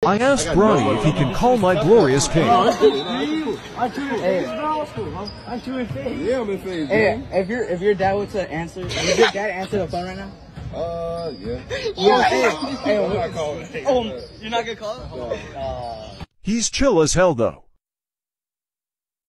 I asked Bronny if he can call my glorious king. I'm too in phase. Yeah, I'm in phase. Hey, if your dad were to answer, would your dad answer the phone right now? Yeah. Hey, you're not gonna call it? He's chill as hell though.